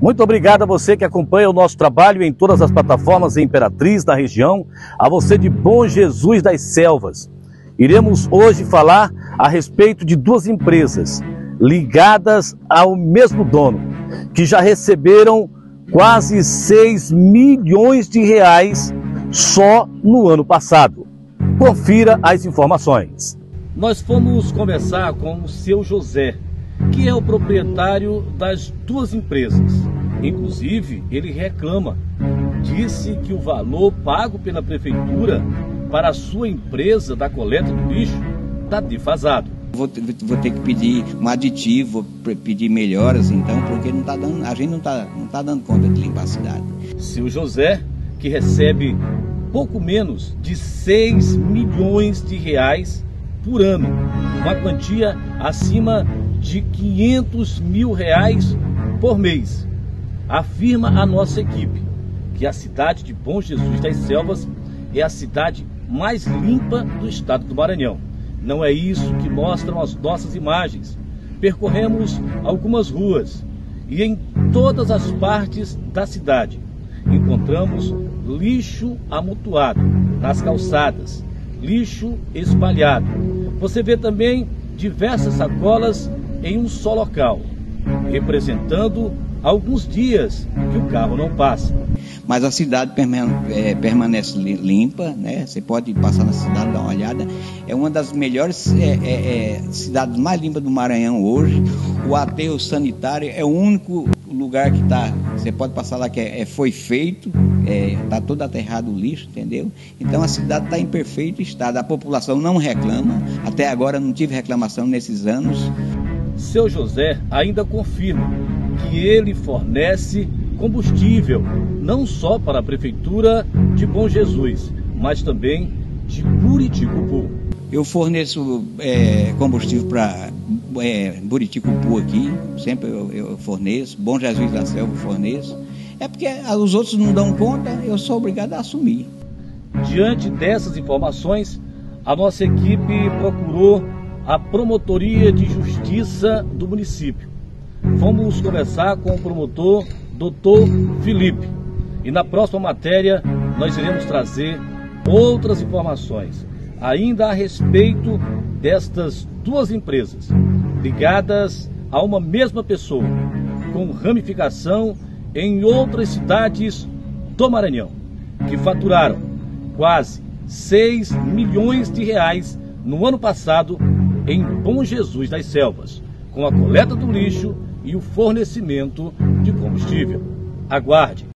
Muito obrigado a você que acompanha o nosso trabalho em todas as plataformas em Imperatriz, na região, a você de Bom Jesus das Selvas. Iremos hoje falar a respeito de duas empresas ligadas ao mesmo dono, que já receberam quase 6 milhões de reais só no ano passado. Confira as informações. Nós fomos conversar com o seu José, que é o proprietário das duas empresas. Inclusive, ele reclama. Disse que o valor pago pela prefeitura para a sua empresa da coleta do lixo está defasado. Vou ter que pedir um aditivo, pedir melhoras, então, porque não tá dando, a gente não tá dando conta de limpar a cidade. Seu José, que recebe pouco menos de 6 milhões de reais por ano, uma quantia acima de 500 mil reais por mês. Afirma a nossa equipe que a cidade de Bom Jesus das Selvas é a cidade mais limpa do estado do Maranhão. Não é isso que mostram as nossas imagens. Percorremos algumas ruas e em todas as partes da cidade encontramos lixo amontoado nas calçadas, lixo espalhado. Você vê também diversas sacolas em um só local, representando alguns dias que o carro não passa. Mas a cidade permanece limpa, né? Você pode passar na cidade, dar uma olhada. É uma das melhores cidades mais limpas do Maranhão hoje. O aterro sanitário é o único lugar que está. Você pode passar lá que foi feito, está todo aterrado o lixo, entendeu? Então a cidade está em perfeito estado. A população não reclama. Até agora não tive reclamação nesses anos. Seu José ainda confirma que ele fornece combustível não só para a prefeitura de Bom Jesus, mas também de Buriticupu. Eu forneço combustível para Buriticupu aqui, sempre eu forneço, Bom Jesus da Selva eu forneço. É porque os outros não dão conta, eu sou obrigado a assumir. Diante dessas informações, a nossa equipe procurou a Promotoria de Justiça do município. Fomos conversar com o promotor Dr. Felipe. E na próxima matéria nós iremos trazer outras informações, ainda a respeito destas duas empresas, ligadas a uma mesma pessoa, com ramificação em outras cidades do Maranhão, que faturaram quase 6 milhões de reais no ano passado em Bom Jesus das Selvas, com a coleta do lixo e o fornecimento de combustível. Aguarde!